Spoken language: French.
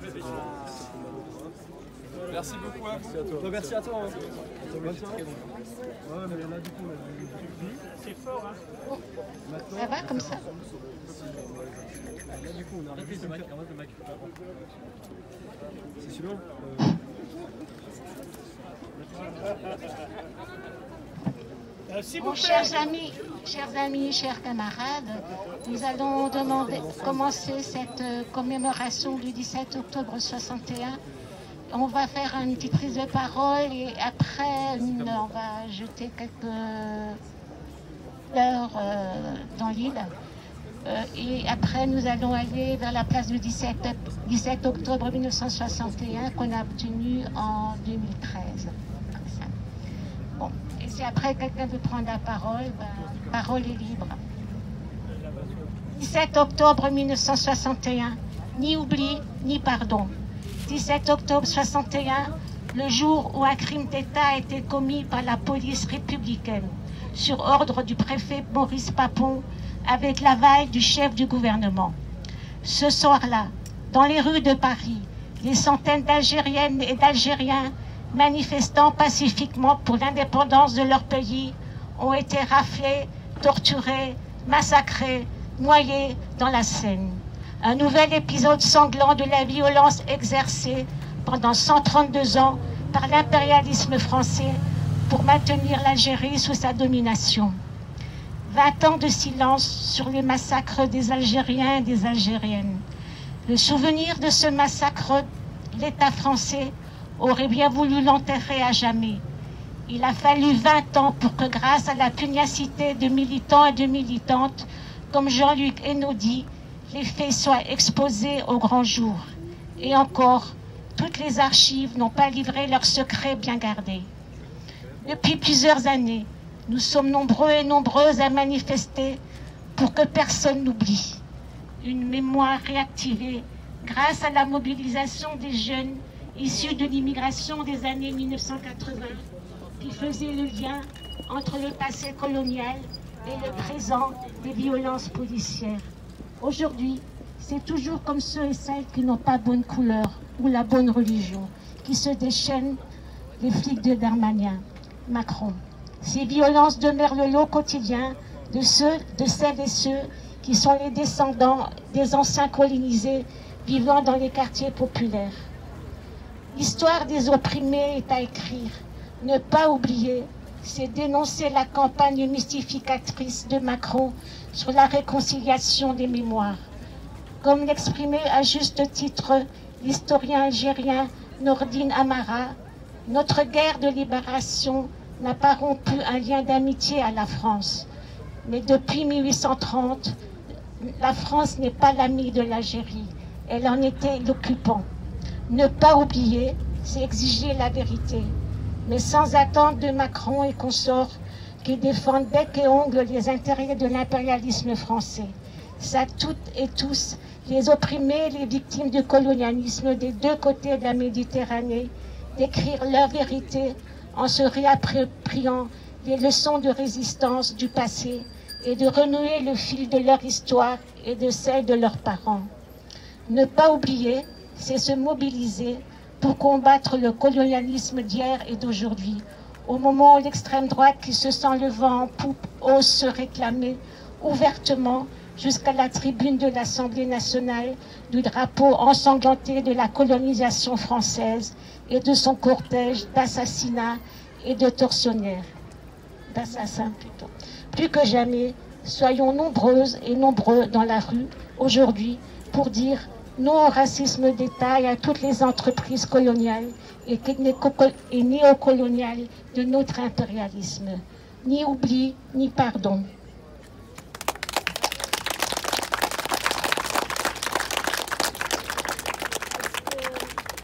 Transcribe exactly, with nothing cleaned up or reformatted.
Merci beaucoup. Hein. Merci à toi. Merci à toi. Hein. Bonne soirée. Ouais, mais là, du coup, c'est fort, hein. Maintenant, ça va comme ça? Là, du coup, on a arrivé le mec. C'est celui-là euh... Bon, chers amis, chers amis, chers camarades, nous allons demander, commencer cette commémoration du dix-sept octobre soixante et un. On va faire une petite prise de parole et après une, on va jeter quelques fleurs euh, dans l'île. Euh, et après nous allons aller vers la place du dix-sept octobre mille neuf cent soixante et un qu'on a obtenue en deux mille treize. Bon. Et si après quelqu'un veut prendre la parole, ben, la parole est libre. dix-sept octobre mille neuf cent soixante et un, ni oubli, ni pardon. dix-sept octobre soixante et un, le jour où un crime d'État a été commis par la police républicaine, sur ordre du préfet Maurice Papon, avec l'aval du chef du gouvernement. Ce soir-là, dans les rues de Paris, des centaines d'Algériennes et d'Algériens manifestant pacifiquement pour l'indépendance de leur pays ont été raflés, torturés, massacrés, noyés dans la Seine. Un nouvel épisode sanglant de la violence exercée pendant cent trente-deux ans par l'impérialisme français pour maintenir l'Algérie sous sa domination. vingt ans de silence sur les massacres des Algériens et des Algériennes. Le souvenir de ce massacre, l'État français aurait bien voulu l'enterrer à jamais. Il a fallu vingt ans pour que, grâce à la pugnacité de militants et de militantes, comme Jean-Luc Enaudi, les faits soient exposés au grand jour. Et encore, toutes les archives n'ont pas livré leurs secrets bien gardés. Depuis plusieurs années, nous sommes nombreux et nombreuses à manifester pour que personne n'oublie. Une mémoire réactivée grâce à la mobilisation des jeunes issus de l'immigration des années mille neuf cent quatre-vingts qui faisaient le lien entre le passé colonial et le présent des violences policières. Aujourd'hui, c'est toujours comme ceux et celles qui n'ont pas bonne couleur ou la bonne religion qui se déchaînent, les flics de Darmanin, Macron. Ces violences demeurent le lot quotidien de ceux, de celles et ceux qui sont les descendants des anciens colonisés vivant dans les quartiers populaires. L'histoire des opprimés est à écrire. Ne pas oublier, c'est dénoncer la campagne mystificatrice de Macron sur la réconciliation des mémoires. Comme l'exprimait à juste titre l'historien algérien Nordine Amara, notre guerre de libération n'a pas rompu un lien d'amitié à la France. Mais depuis mille huit cent trente, la France n'est pas l'amie de l'Algérie. Elle en était l'occupant. Ne pas oublier, c'est exiger la vérité. Mais sans attendre de Macron et consorts qui défendent bec et ongles les intérêts de l'impérialisme français. C'est à toutes et tous, les opprimés, les victimes du colonialisme des deux côtés de la Méditerranée, d'écrire leur vérité en se réappropriant les leçons de résistance du passé et de renouer le fil de leur histoire et de celle de leurs parents. Ne pas oublier, c'est se mobiliser pour combattre le colonialisme d'hier et d'aujourd'hui, au moment où l'extrême droite qui se sent le vent en poupe ose se réclamer ouvertement jusqu'à la tribune de l'Assemblée nationale du drapeau ensanglanté de la colonisation française et de son cortège d'assassinats et de tortionnaires. D'assassins plutôt. Plus que jamais, soyons nombreuses et nombreux dans la rue aujourd'hui pour dire non au racisme d'État et à toutes les entreprises coloniales et néocoloniales de notre impérialisme. Ni oubli, ni pardon.